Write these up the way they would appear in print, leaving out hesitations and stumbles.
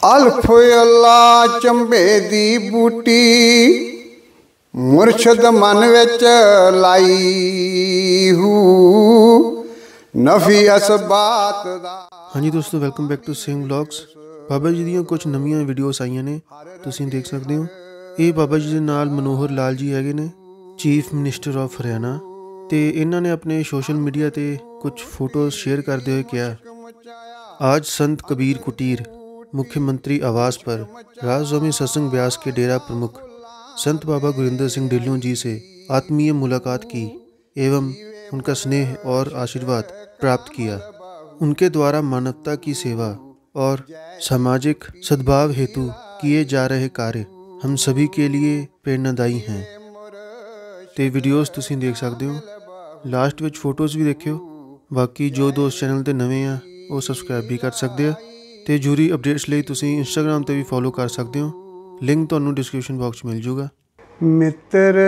ਅਲਫ ਅੱਲਾ ਚੰਬੇ ਦੀ ਬੂਟੀ ਮੁਰਸ਼ਦ ਮਨ ਵਿੱਚ ਲਾਈ ਹੂ ਨਫੀ ਅਸਬਾਤ ਦਾ। ਹਾਂਜੀ ਦੋਸਤੋ, welcome back to Singh vlogs. ਬਾਬਾ ਜੀ ਦੀਆਂ ਕੁਝ ਨਵੀਆਂ ਵੀਡੀਓਜ਼ ਆਈਆਂ ਨੇ, ਤੁਸੀਂ ਦੇਖ ਸਕਦੇ ਹੋ। ਇਹ ਬਾਬਾ ਜੀ ਦੇ ਨਾਲ ਮਨੋਹਰ ਲਾਲ ਜੀ ਹੈਗੇ ਨੇ, ਚੀਫ ਮਿਨਿਸਟਰ ਆਫ ਹਰਿਆਣਾ, ਤੇ ਇਹਨਾਂ ਨੇ ਆਪਣੇ सोशल मीडिया ਤੇ कुछ फोटोज़ शेयर करते हुए किया, आज संत कबीर कुटीर मुख्यमंत्री आवास पर राजस्वामी सत्संग ब्यास के डेरा प्रमुख संत बाबा गुरिंदर सिंह ढिल्लों जी से आत्मीय मुलाकात की एवं उनका स्नेह और आशीर्वाद प्राप्त किया। उनके द्वारा मानवता की सेवा और सामाजिक सद्भाव हेतु किए जा रहे कार्य हम सभी के लिए प्रेरणादायी हैं। तो वीडियोज़ तुसीं देख सकते हो, लास्ट विच फोटोज़ भी देखियो। बाकी जो दोस्त चैनल ते नवे आ वो सबसक्राइब भी कर सकते हैं, तो जरूरी अपडेट्स लिए तुसीं इंस्टाग्राम ते भी फॉलो कर सकते हो, लिंक तुहानूं डिस्क्रिप्शन बॉक्स मिल जूगा। मित्र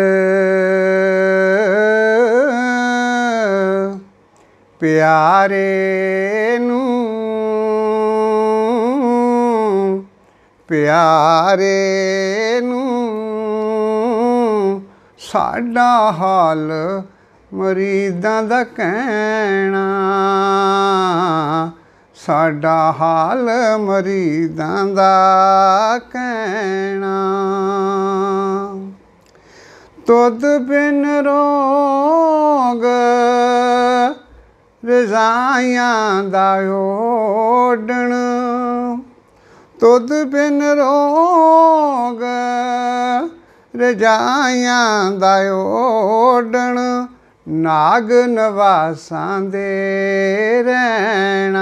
प्यारे नू प्यारे नू साडा हाल मरीदां दा कहना, साडा हाल मरीदां दा कहना। तुद बिन रोग रज़ाइयां दा ओढ़ण, तुद बिन रोग रज़ाइयां दा ओढ़ण, नाग नवासां दे रहना,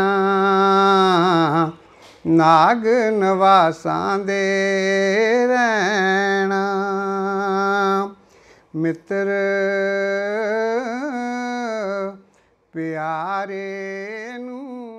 नाग नवासां दे रहना। मित्र प्यारे नू